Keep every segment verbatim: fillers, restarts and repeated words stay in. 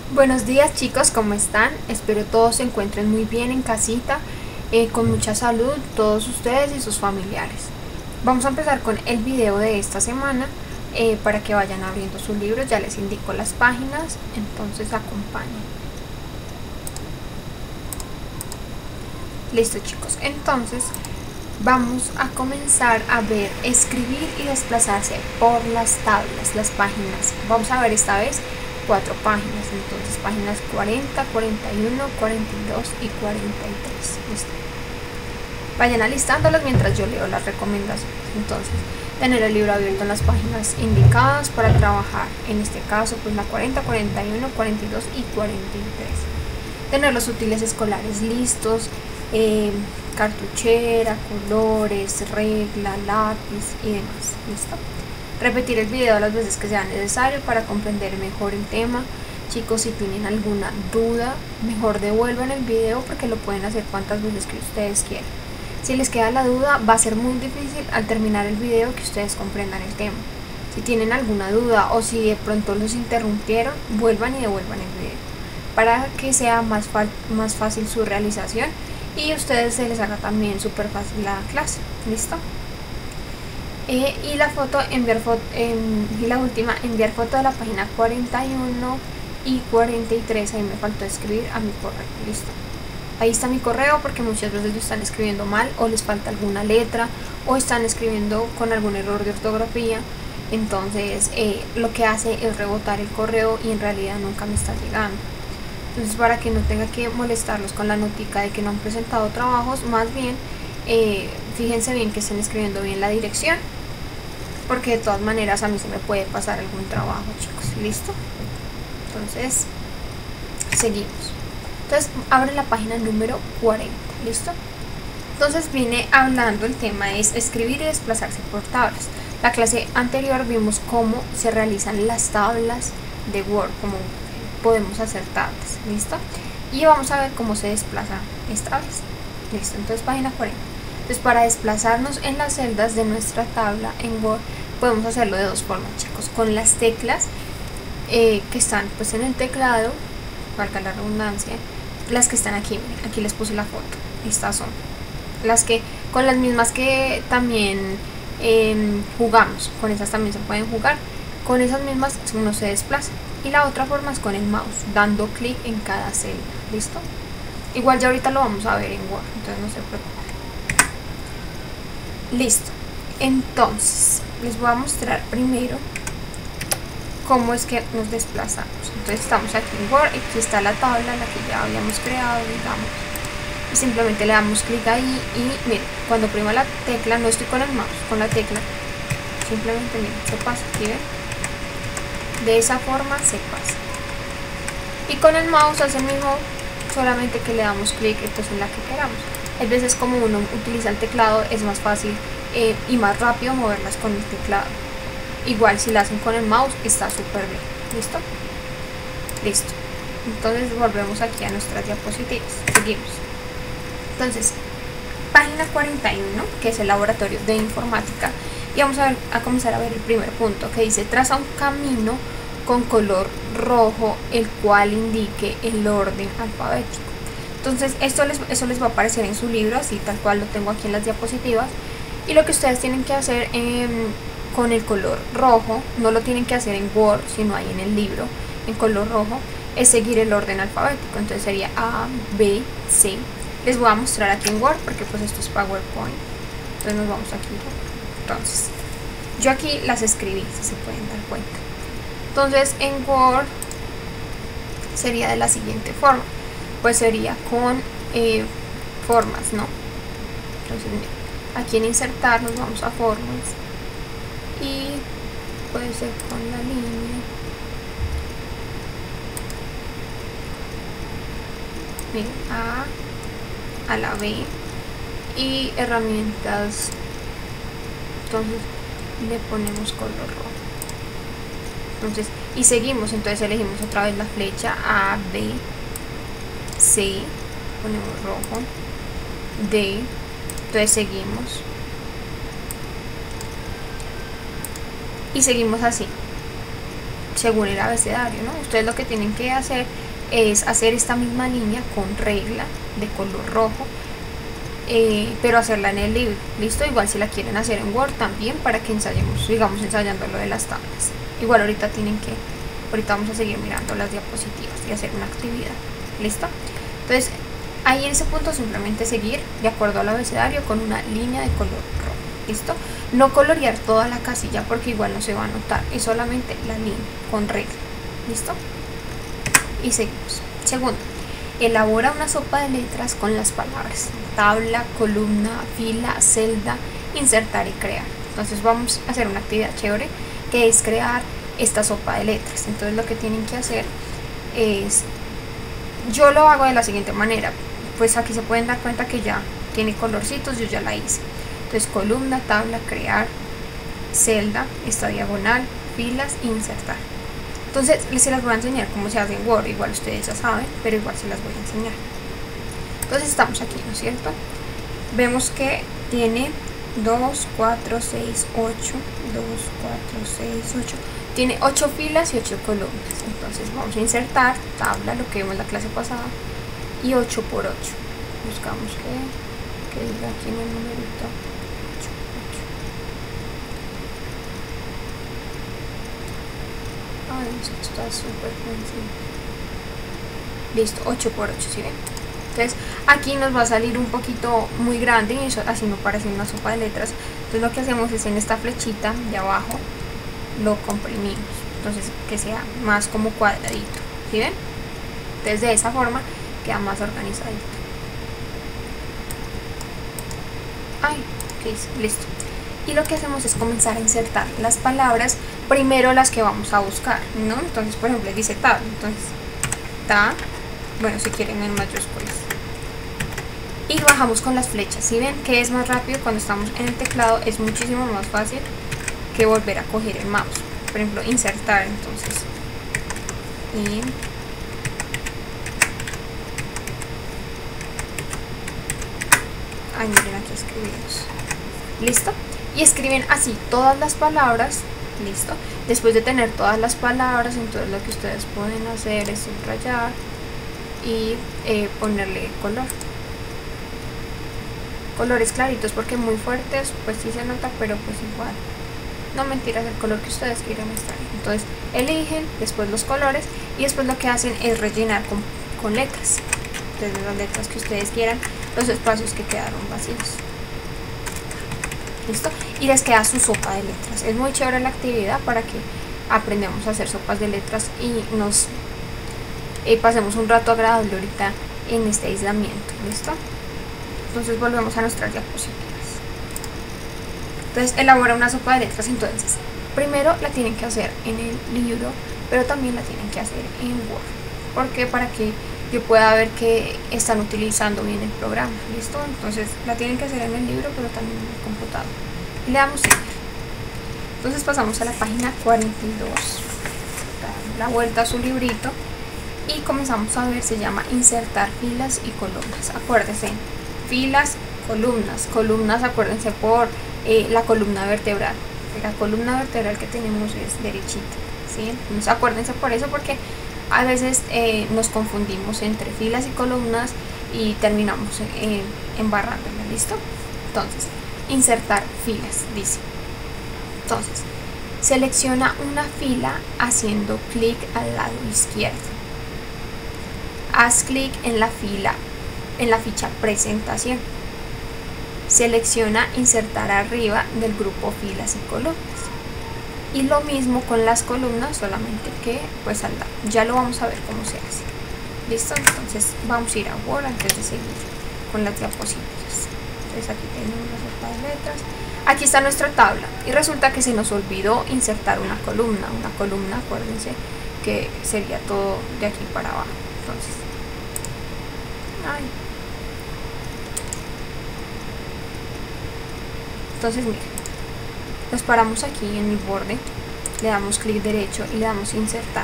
Buenos días chicos, ¿cómo están? Espero todos se encuentren muy bien en casita, eh, con mucha salud, todos ustedes y sus familiares. Vamos a empezar con el video de esta semana, eh, para que vayan abriendo sus libros. Ya les indico las páginas, entonces acompañen. Listo chicos, entonces vamos a comenzar a ver escribir y desplazarse por las tablas, las páginas. Vamos a ver esta vez cuatro páginas, entonces páginas cuarenta, cuarenta y uno, cuarenta y dos y cuarenta y tres. ¿Listo? Vayan alistándolas mientras yo leo las recomendaciones. Entonces, tener el libro abierto en las páginas indicadas para trabajar, en este caso pues la cuarenta, cuarenta y uno, cuarenta y dos y cuarenta y tres. Tener los útiles escolares listos, eh, cartuchera, colores, regla, lápiz y demás. ¿Listo? Repetir el video las veces que sea necesario para comprender mejor el tema. Chicos, si tienen alguna duda, mejor devuelvan el video porque lo pueden hacer cuantas veces que ustedes quieran. Si les queda la duda, va a ser muy difícil al terminar el video que ustedes comprendan el tema. Si tienen alguna duda o si de pronto los interrumpieron, vuelvan y devuelvan el video para que sea más, más fácil su realización y a ustedes se les haga también súper fácil la clase. ¿Listo? Eh, y la foto, enviar foto, eh, y la última, enviar foto de la página cuarenta y uno y cuarenta y tres. Ahí me faltó escribir a mi correo. Listo, ahí está mi correo, porque muchas veces lo están escribiendo mal o les falta alguna letra o están escribiendo con algún error de ortografía. Entonces eh, lo que hace es rebotar el correo y en realidad nunca me está llegando. Entonces, para que no tenga que molestarlos con la notica de que no han presentado trabajos, más bien eh, fíjense bien que estén escribiendo bien la dirección, porque de todas maneras a mí se me puede pasar algún trabajo, chicos. ¿Listo? Entonces seguimos. Entonces abre la página número cuarenta. ¿Listo? Entonces viene hablando, el tema es escribir y desplazarse por tablas. La clase anterior vimos cómo se realizan las tablas de Word, cómo podemos hacer tablas. ¿Listo? Y vamos a ver cómo se desplazan esta vez. ¿Listo? Entonces página cuarenta. Entonces, para desplazarnos en las celdas de nuestra tabla en Word, podemos hacerlo de dos formas, chicos. Con las teclas eh, que están pues en el teclado, valga la redundancia, las que están aquí, miren, aquí les puse la foto. Estas son las que, con las mismas que también eh, jugamos, con esas también se pueden jugar. Con esas mismas uno se desplaza. Y la otra forma es con el mouse, dando clic en cada celda. ¿Listo? Igual ya ahorita lo vamos a ver en Word, entonces no se preocupen. Listo, entonces les voy a mostrar primero cómo es que nos desplazamos. Entonces estamos aquí en Word, aquí está la tabla, la que ya habíamos creado, digamos, y simplemente le damos clic ahí y miren, cuando oprimo la tecla, no estoy con el mouse, con la tecla, simplemente miren, se pasa, ¿sí ven? De esa forma se pasa. Y con el mouse hace el mismo, solamente que le damos clic pues, en la que queramos. Hay veces, como uno utiliza el teclado, es más fácil eh, y más rápido moverlas con el teclado. Igual si la hacen con el mouse está súper bien. ¿Listo? Listo. Entonces volvemos aquí a nuestras diapositivas. Seguimos. Entonces, página cuarenta y uno, que es el laboratorio de informática. Y vamos a, ver, a comenzar a ver el primer punto, que dice: traza un camino con color rojo, el cual indique el orden alfabético. Entonces esto les, eso les va a aparecer en su libro, así tal cual lo tengo aquí en las diapositivas. Y lo que ustedes tienen que hacer eh, con el color rojo, no lo tienen que hacer en Word, sino ahí en el libro, en color rojo, es seguir el orden alfabético. Entonces sería A, B, C. Les voy a mostrar aquí en Word porque pues esto es PowerPoint. Entonces nos vamos aquí. Entonces, yo aquí las escribí, si se pueden dar cuenta. Entonces en Word sería de la siguiente forma. Pues sería con eh, formas, ¿no? Entonces aquí en insertar nos vamos a formas y puede ser con la línea. Miren, A a la B y herramientas. Entonces le ponemos color rojo. Entonces, y seguimos, entonces elegimos otra vez la flecha A, B, C, ponemos rojo, D, entonces seguimos y seguimos así. según el abecedario, ¿no? Ustedes lo que tienen que hacer es hacer esta misma línea con regla de color rojo, eh, pero hacerla en el libro, listo. Igual si la quieren hacer en Word también, para que ensayemos, sigamos ensayando lo de las tablas. Igual ahorita tienen que, ahorita vamos a seguir mirando las diapositivas y hacer una actividad, listo. Entonces ahí en ese punto simplemente seguir de acuerdo al abecedario con una línea de color rojo, listo. No colorear toda la casilla porque igual no se va a notar, es solamente la línea con regla, listo. Y seguimos. Segundo, elabora una sopa de letras con las palabras tabla, columna, fila, celda, insertar y crear. Entonces vamos a hacer una actividad chévere que es crear esta sopa de letras. Entonces lo que tienen que hacer es, yo lo hago de la siguiente manera, pues aquí se pueden dar cuenta que ya tiene colorcitos, yo ya la hice. Entonces columna, tabla, crear, celda, esta diagonal, filas, insertar. Entonces se las voy a enseñar cómo se hace en Word, igual ustedes ya saben, pero igual se las voy a enseñar. Entonces estamos aquí, ¿no es cierto? Vemos que tiene dos, cuatro, seis, ocho, dos, cuatro, seis, ocho, tiene ocho filas y ocho columnas. Entonces vamos a insertar tabla, lo que vimos en la clase pasada, y ocho por ocho. Buscamos que, que diga aquí en el numerito ocho, ocho. Ay, esto está súper sencillo. Listo, ocho por ocho, ¿sí ven? Entonces aquí nos va a salir un poquito muy grande y eso así no parece una sopa de letras. Entonces lo que hacemos es en esta flechita de abajo lo comprimimos, entonces que sea más como cuadradito, ¿sí ven? Entonces de esa forma queda más organizadito. Ay, ok, listo. Y lo que hacemos es comenzar a insertar las palabras, primero las que vamos a buscar, ¿no? Entonces, por ejemplo, dice tab, entonces ta, bueno, si quieren en mayúsculas. Y bajamos con las flechas. Si ven que es más rápido cuando estamos en el teclado, es muchísimo más fácil que volver a coger el mouse. Por ejemplo, insertar, entonces. Y ay, miren, aquí escribimos. ¿Listo? Y escriben así todas las palabras. ¿Listo? Después de tener todas las palabras, entonces lo que ustedes pueden hacer es subrayar y eh, ponerle color. Colores claritos, porque muy fuertes pues sí se nota, pero pues igual, no mentiras, el color que ustedes quieran estar. Entonces eligen después los colores y después lo que hacen es rellenar con, con letras. Entonces las letras que ustedes quieran, los espacios que quedaron vacíos. ¿Listo? Y les queda su sopa de letras. Es muy chévere la actividad para que aprendamos a hacer sopas de letras y nos eh, pasemos un rato agradable ahorita en este aislamiento. ¿Listo? Entonces volvemos a nuestras diapositivas. Entonces elabora una sopa de letras. Entonces primero la tienen que hacer en el libro, pero también la tienen que hacer en Word. ¿Por qué? Para que yo pueda ver que están utilizando bien el programa. ¿Listo? Entonces la tienen que hacer en el libro, pero también en el computador. Y le damos seguir. Entonces pasamos a la página cuarenta y dos, dar la vuelta a su librito y comenzamos a ver, se llama insertar filas y columnas. Acuérdense, filas, columnas, columnas, acuérdense por eh, la columna vertebral. La columna vertebral que tenemos es derechita, ¿sí? Entonces acuérdense por eso, porque a veces eh, nos confundimos entre filas y columnas y terminamos eh, embarrándola. ¿Listo? Entonces, insertar filas, dice. Entonces, selecciona una fila haciendo clic al lado izquierdo. Haz clic en la fila, en la ficha presentación. Selecciona insertar arriba del grupo filas y columnas. Y lo mismo con las columnas, solamente que pues al lado. Ya lo vamos a ver cómo se hace. ¿Listo? Entonces vamos a ir a Word antes de seguir con las diapositivas. Entonces aquí tenemos la sopa de letras. Aquí está nuestra tabla. Y resulta que se nos olvidó insertar una columna. Una columna, acuérdense, que sería todo de aquí para abajo. Entonces, ay. Entonces miren. Nos paramos aquí en el borde, le damos clic derecho y le damos insertar.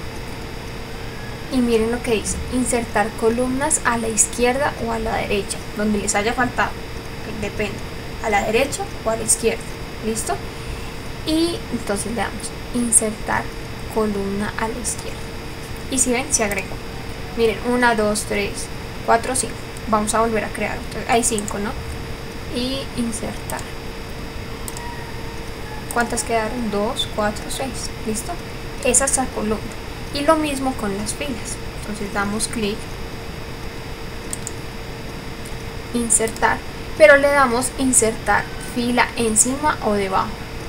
Y miren lo que dice, insertar columnas a la izquierda o a la derecha, donde les haya faltado, depende, a la derecha o a la izquierda. ¿Listo? Y entonces le damos insertar columna a la izquierda. Y si ven, se agregó. Miren, uno, dos, tres, cuatro, cinco. Vamos a volver a crear. Entonces, hay cinco, ¿no? Y insertar. ¿Cuántas quedaron? dos, cuatro, seis. ¿Listo? Esa es la columna. Y lo mismo con las filas. Entonces damos clic, insertar, pero le damos insertar fila encima o debajo.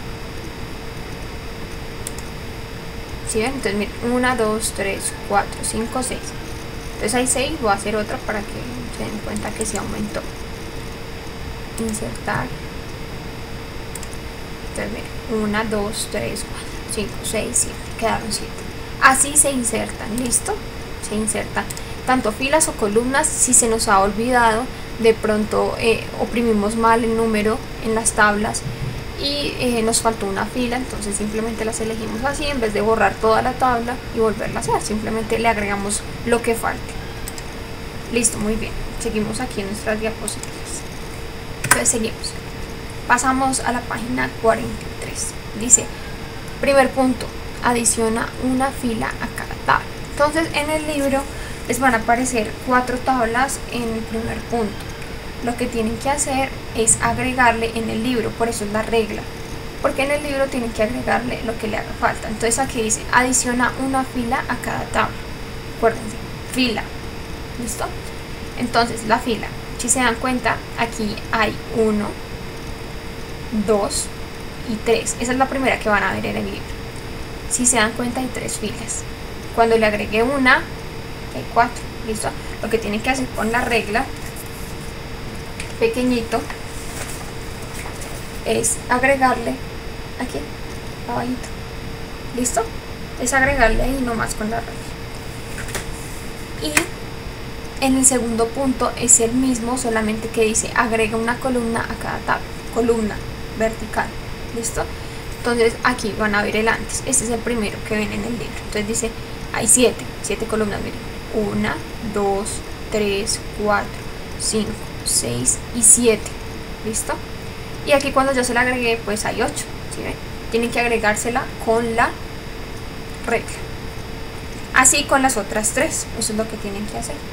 ¿Sí ven? Entonces miren, uno, dos, tres, cuatro, cinco, seis. Entonces hay seis, voy a hacer otra para que se den cuenta que se aumentó. Insertar. Entonces miren, uno, dos, tres, cuatro, cinco, seis, siete. Quedaron siete. Así se insertan, ¿listo? Se insertan tanto filas o columnas. Si se nos ha olvidado, de pronto eh, oprimimos mal el número en las tablas y eh, nos faltó una fila, entonces simplemente las elegimos así en vez de borrar toda la tabla y volverla a hacer. Simplemente le agregamos lo que falte. Listo, muy bien. Seguimos aquí en nuestras diapositivas. Entonces seguimos. Pasamos a la página cuarenta y tres. Dice, primer punto, adiciona una fila a cada tabla. Entonces en el libro les van a aparecer cuatro tablas en el primer punto. Lo que tienen que hacer es agregarle en el libro, por eso es la regla, porque en el libro tienen que agregarle lo que le haga falta. Entonces aquí dice, adiciona una fila a cada tabla. Acuérdense, fila. ¿Listo? Entonces la fila, si se dan cuenta, aquí hay uno, dos y tres. Esa es la primera que van a ver en el libro. Si se dan cuenta, hay tres filas. Cuando le agregué una, hay cuatro. ¿Listo? Lo que tienen que hacer con la regla, pequeñito, es agregarle aquí, abajito. ¿Listo? Es agregarle ahí nomás con la regla. Y en el segundo punto es el mismo, solamente que dice agrega una columna a cada tabla. Columna vertical. ¿Listo? Entonces aquí van a ver el antes. Este es el primero que ven en el libro. Entonces dice, hay siete, siete columnas, miren. una, dos, tres, cuatro, cinco, seis y siete. ¿Listo? Y aquí cuando yo se la agregué, pues hay ocho. ¿Sí ven? Tienen que agregársela con la regla. Así con las otras tres. Eso es lo que tienen que hacer.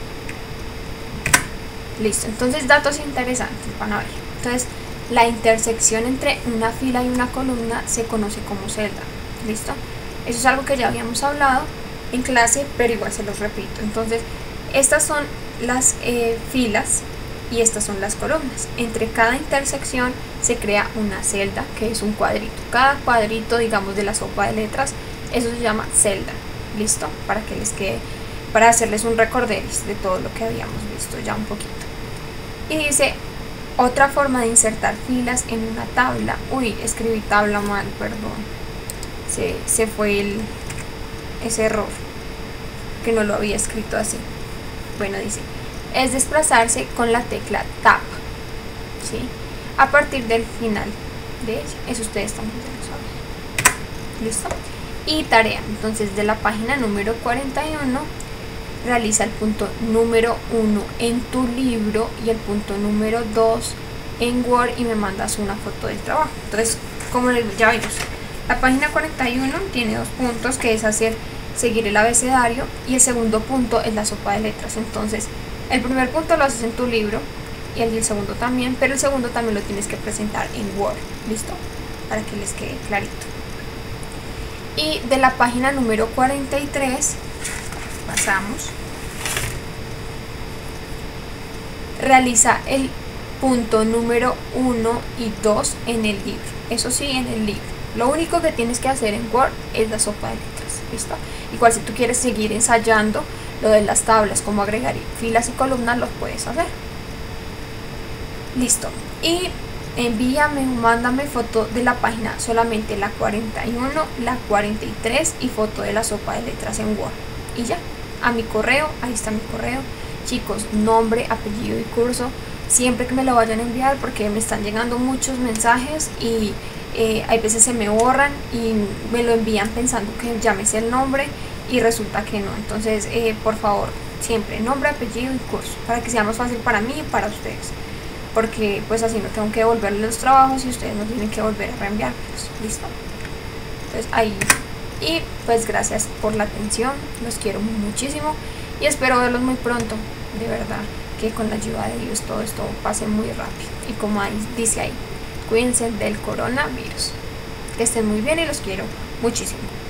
Listo. Entonces, datos interesantes. Van a ver. Entonces, la intersección entre una fila y una columna se conoce como celda. ¿Listo? Eso es algo que ya habíamos hablado en clase, pero igual se los repito. Entonces, estas son las eh, filas y estas son las columnas. Entre cada intersección se crea una celda, que es un cuadrito. Cada cuadrito, digamos, de la sopa de letras, eso se llama celda. ¿Listo? Para que les quede, para hacerles un recorderis de todo lo que habíamos visto ya un poquito. Y dice, otra forma de insertar filas en una tabla. Uy, escribí tabla mal, perdón. Se, se fue el, ese error, que no lo había escrito así. Bueno, dice, es desplazarse con la tecla Tab, ¿sí? A partir del final de ella. Eso ustedes también lo saben. ¿Listo? Y tarea. Entonces, de la página número cuarenta y uno, realiza el punto número uno en tu libro y el punto número dos en Word y me mandas una foto del trabajo. Entonces, como ya vimos, la página cuarenta y uno tiene dos puntos, que es hacer seguir el abecedario, y el segundo punto es la sopa de letras. Entonces, el primer punto lo haces en tu libro y el, y el segundo también, pero el segundo también lo tienes que presentar en Word. ¿Listo? Para que les quede clarito. Y de la página número cuarenta y tres pasamos, realiza el punto número uno y dos en el libro. Eso sí, en el libro. Lo único que tienes que hacer en Word es la sopa de letras. ¿Listo? Igual si tú quieres seguir ensayando lo de las tablas, como agregar filas y columnas, lo puedes hacer. Listo. Y envíame o mándame foto de la página, solamente la cuarenta y uno, la cuarenta y tres y foto de la sopa de letras en Word. Y ya, a mi correo, ahí está mi correo. Chicos, nombre, apellido y curso, siempre que me lo vayan a enviar, porque me están llegando muchos mensajes y eh, hay veces se me borran y me lo envían pensando que ya me sé el nombre y resulta que no. Entonces, eh, por favor, siempre nombre, apellido y curso, para que sea más fácil para mí y para ustedes, porque pues así no tengo que devolverles los trabajos y ustedes no tienen que volver a reenviarlos. ¿Listo? Entonces ahí Y pues gracias por la atención, los quiero muchísimo y espero verlos muy pronto, de verdad, que con la ayuda de Dios todo esto pase muy rápido. Y como ahí, dice ahí, cuídense del coronavirus. Que estén muy bien y los quiero muchísimo.